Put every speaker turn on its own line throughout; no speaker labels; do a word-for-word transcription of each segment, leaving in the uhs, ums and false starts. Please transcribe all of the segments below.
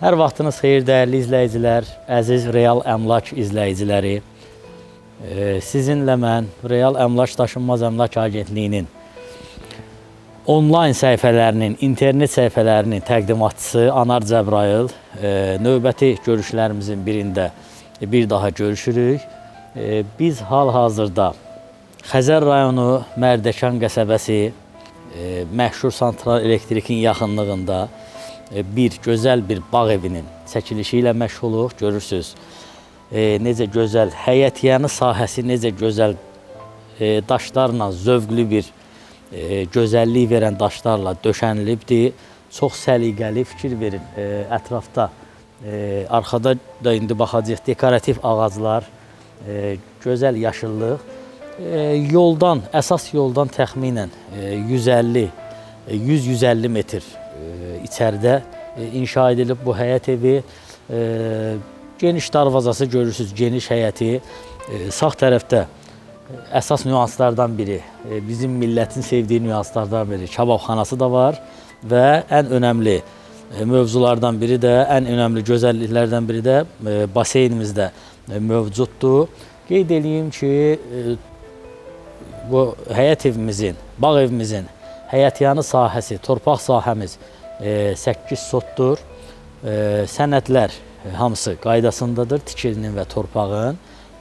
Hər vaxtınız xeyir, dəyərli izləyicilər, əziz Real Əmlak izləyiciləri. Sizinlə mən Real Əmlak Daşınmaz Əmlak Agentliyinin onlayn səhifələrinin, internet səhifələrinin təqdimatçısı Anar Cəbrayıl. Növbəti görüşlərimizin birində bir daha görüşürük. Biz hal-hazırda Xəzər rayonu Mərdəkan qəsəbəsi məşhur santral elektrikin yaxınlığında bir gözəl bir bağ evinin çəkilişi ilə məşğuluq. Görürsünüz, e, necə gözəl, həyətyanı sahəsi necə gözəl e, daşlarla, zövqlü bir e, gözəllik verən daşlarla döşənilibdir. Çox səliqəli, fikir verin. E, ətrafda, e, arxada da indi baxacaq, dekorativ ağaclar, e, gözəl yaşıllıq. E, yoldan, əsas yoldan təxminən e, yüz əlli, yüz yüz əlli metr içəridə inşa edilib bu həyət evi. Geniş darvazası görürsünüz, geniş həyəti. Sağ tərəfdə əsas nüanslardan biri, bizim millətin sevdiyi nüanslardan biri kababxanası da var və ən önəmli mövzulardan biri də, ən önəmli gözəlliklərdən biri də baseynimizdə mövcuddur. Qeyd edeyim ki, bu həyət evimizin, bağ evimizin həyətyanı sahəsi, torpaq sahəmiz səkkiz sotdur. Sənədlər hamısı qaydasındadır, tikilinin və torpağın.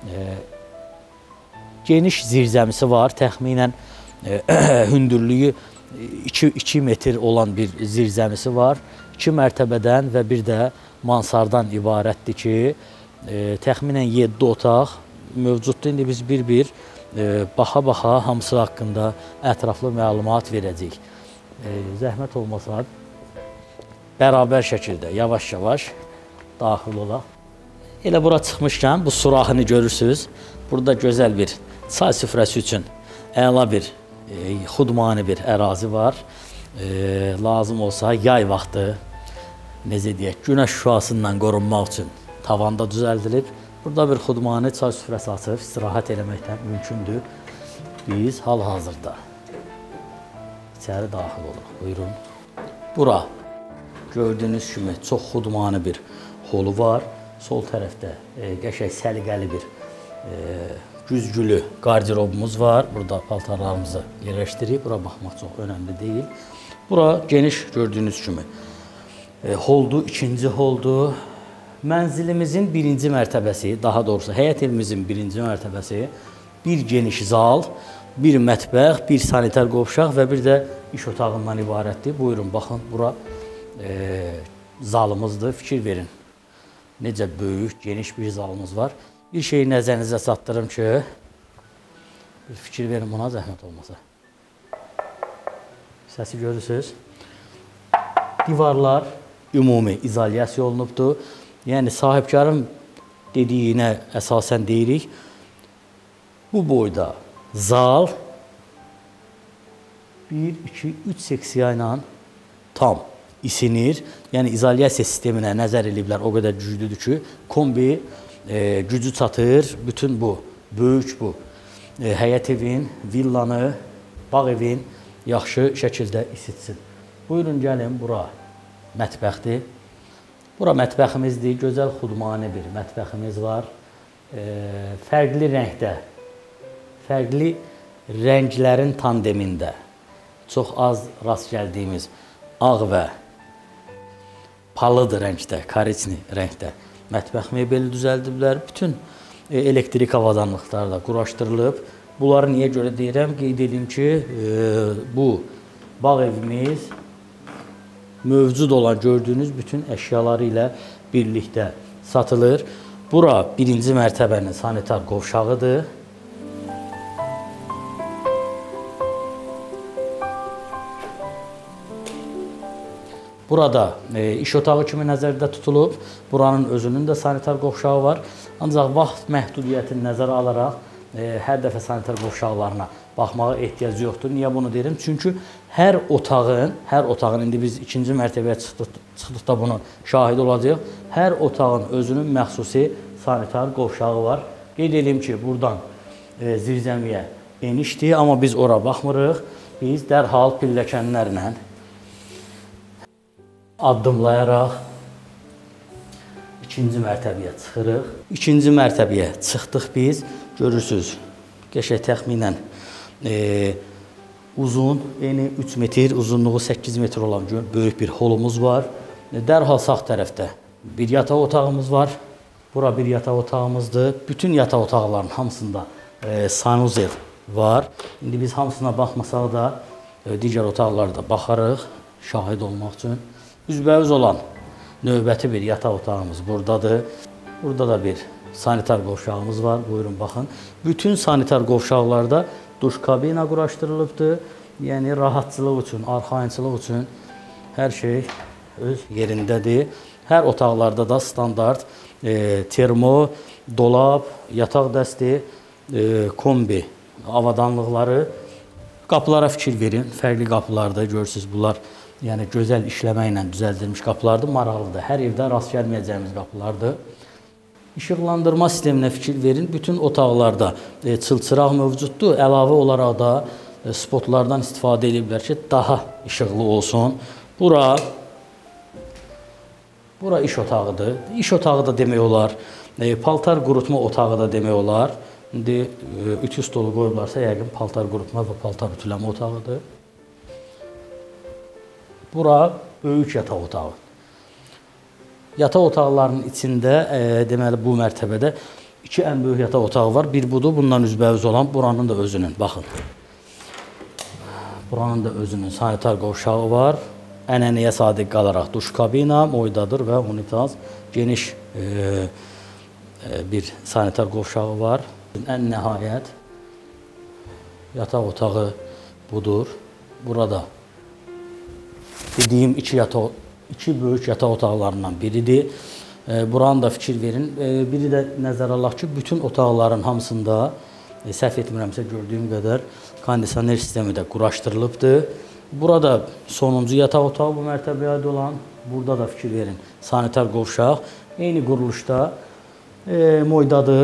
Geniş zirzəmisi var, təxminən hündürlüyü iki metr olan bir zirzəmisi var. iki mərtəbədən və bir də mansardan ibarətdir ki, təxminən yeddi otaq mövcuddur. İndi biz bir-bir baxa-baxa hamısı haqqında ətraflı məlumat verəcəyik. Zəhmət olmasa, bərabər şəkildə, yavaş-yavaş daxil olaq. Elə bura çıxmışkən, bu suraxını görürsünüz. Burada gözəl bir çay süfrəsi üçün əla bir, xudmani bir ərazi var. Lazım olsa yay vaxtı, necə deyək, günəş şüasından qorunmaq üçün tavanda düzəldilib. Burada bir xudmani çay süfrəsi açıb, istirahət eləməkdən mümkündür. Biz hal-hazırda içəri daxil oluq. Buyurun. Bura gördüyünüz kimi çox xudmani bir holu var. Sol tərəfdə qəşəng səliqəli bir güzgülü qardirobumuz var. Burada paltarlarımızı yerləşdirib. Bura baxmaq çox önəmli deyil. Bura geniş gördüyünüz kimi holdu, ikinci holdu. Mənzilimizin birinci mərtəbəsi, daha doğrusu həyət evimizin birinci mərtəbəsi, bir geniş zal, bir mətbəx, bir sanitar qovşaq və bir də iş otağından ibarətdir. Buyurun, baxın, bura e, zalımızdır. Fikir verin, necə böyük, geniş bir zalımız var. Bir şeyi nəzərinizə çatdırım ki, bir fikir verin buna, zəhmət olmasa. Səsi görürsünüz. Divarlar ümumi izolyasiya olunubdur. Yəni, sahibkarın dediyinə əsasən deyirik, bu boyda zal bir, iki, üç seksiya ilə tam isinir. Yəni, izolyasiya sisteminə nəzər ediblər, o qədər güclüdür ki, kombi e, gücü çatır, bütün bu, böyük bu e, həyət evin, villanı, bağ evin yaxşı şəkildə isitsin. Buyurun, gəlin, bura mətbəxdir. Bura mətbəximizdir, gözəl xudmani bir mətbəximiz var. E, fərqli rəngdə, fərqli rənglərin tandemində çox az rast gəldiyimiz ağ və palıd rəngdə, kariçni rəngdə mətbəx mebeli düzəldiblər. Bütün e, elektrik avadanlıqları da quraşdırılıb. Bunları niyə görə deyirəm? Qeyd edeyim ki, e, bu bağ evimiz mövcud olan gördüyünüz bütün əşyaları ilə birlikdə satılır. Bura birinci mərtəbənin sanitar qovşağıdır. Burada e, iş otağı kimi nəzərdə tutulub. Buranın özünün də sanitar qovşağı var. Ancaq vaxt məhdudiyyətini nəzərə alaraq e, hər dəfə sanitar qovşaqlarına baxmağa ehtiyac yoxdur. Niyə bunu deyirəm? Çünki hər otağın, hər otağın, indi biz ikinci mərtəbəyə çıxdıq, çıxdıqda bunun şahid olacaq. Hər otağın özünün məxsusi sanitar qovşağı var. Qeyd edeyim ki, buradan e, zirzəmiyə enişdir, amma biz ora baxmırıq. Biz dərhal pilləkənlərlə addımlayaraq ikinci mərtəbəyə çıxırıq. İkinci mərtəbəyə çıxdıq biz. Görürsünüz, qəşəng təxminən e, uzun, eni üç metr, uzunluğu səkkiz metr olan böyük bir holumuz var. Dərhal sağ tərəfdə bir yataq otağımız var. Bura bir yataq otağımızdır. Bütün yataq otaqların hamısında e, sanuzel var. İndi biz hamısına baxmasaq da e, digər otaqlarda baxarıq, şahid olmaq üçün. Üzbəüz olan növbəti bir yataq otağımız buradadır. Burada da bir sanitar qovşağımız var. Buyurun baxın. Bütün sanitar qovşaqlarda duş kabina quraşdırılıbdır. Yəni rahatçılıq üçün, arxayınçılıq üçün hər şey öz yerindədir. Hər otaqlarda da standart e, termo, dolab, yataq dəsti, e, kombi avadanlıqları. Qapılara fikir verin. Fərqli qapılardır. Görürsünüz, bunlar yəni gözəl işləməklə düzəldilmiş qapılardır. Maraqlıdır. Hər evdə rast gəlməyəcəyimiz qapılardır. İşıqlandırma sisteminə fikir verin. Bütün otaqlarda e, çılçıraq mövcuddur. Əlavə olaraq da e, spotlardan istifadə ediblər ki, daha işıqlı olsun. Bura Bura iş otağıdır. İş otağı da demək olar. E, paltar qurutma otağı da demək olar. İndi e, ütü stolu qoyublarsa, yəqin paltar qurutma və paltar ütüləmə otağıdır. Bura böyük yataq otağı. Yataq otaqlarının içində, e, deməli, bu mərtəbədə iki ən böyük yataq otağı var. Bir budur, bundan üzbəüz olan, buranın da özünün, baxın. Buranın da özünün sanitar qovşağı var. Ənənəyə sadiq qalaraq duş kabina, moydadır və unitaz, geniş e, e, bir sanitar qovşağı var. Ən nəhayət yataq otağı budur. Burada dediyim iki yataq, iki böyük yataq otaqlarından biridir. E, buranı da fikir verin. E, biri də nəzərə alaq ki, bütün otaqların hamısında, e, səhv etmirəmsə gördüyüm qədər, kondisioner sistemi də quraşdırılıbdır. Burada sonuncu yataq otağı bu mərtəbəyə aid olan. Burada da fikir verin. Sanitar qovşaq. Eyni quruluşda e, moydadır.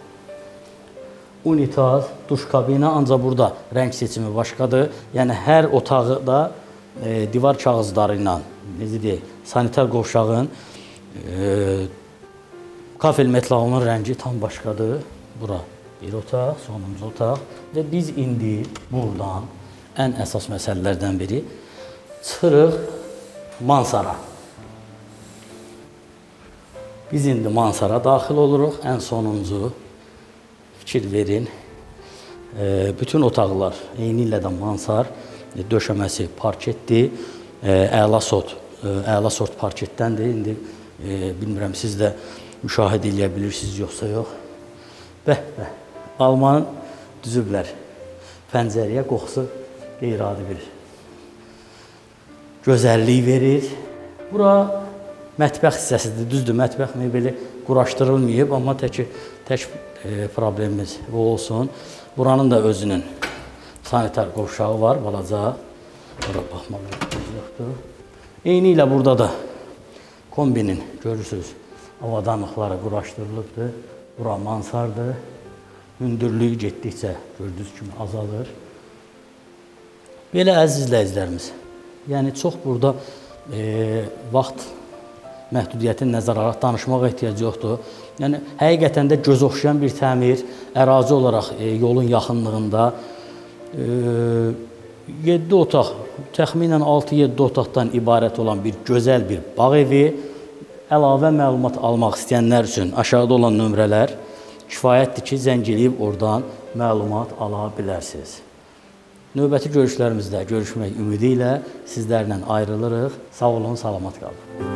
Unitaz, duş kabina. Ancaq burada rəng seçimi başqadır. Yəni hər otağı da e, divar kağızları ilə, necə deyək, sanitar qovşağın e, kafel metlağının rəngi tam başqadır. Bura bir otaq, sonuncu otaq. Və biz indi buradan ən əsas məsələlərdən biri çıxırıq mansara. Biz indi mansara daxil oluruq. Ən sonuncu fikir verin. E, bütün otaqlar eyni ilə də mansar, e, döşəməsi parketdir. E, əla sort, e, əla sort parketdəndir. İndi e, bilmirəm, siz də müşahidə edə bilirsiniz, yoxsa yox. Bəh, bəh. Almanın düzüblər pəncərəyə, qoxusu qeyri-adi bir gözəllik verir. Bura mətbəx hissəsidir. Düzdür, mətbəx mebeli quraşdırılmayıb, amma tək, tək e, problemimiz bu olsun. Buranın da özünün sanitar qovşağı var, balaca. Bura baxmaq yoxdur. Eyni ilə burada da kombinin, görürsünüz, avadanlıqları quraşdırılıbdır. Bura mansardır. Hündürlüyü getdikcə gördüyünüz kimi azalır. Belə əziz izləyicilərimiz, yəni çox burada e, vaxt məhdudiyyətini nəzərə alaraq danışmağa ehtiyac yoxdur. Yəni həqiqətən də göz oxşayan bir təmir, ərazi olaraq e, yolun yaxınlığında e, yeddi otaq, təxminən altı yeddi otaqdan ibarət olan bir gözəl bir bağ evi. Əlavə məlumat almaq istəyənlər üçün aşağıda olan nömrələr kifayətdir ki, zəng eləyib oradan məlumat ala bilərsiniz. Növbəti görüşlərimizdə görüşmək ümidi ilə sizlərlə ayrılırıq. Sağ olun, salamat qalın.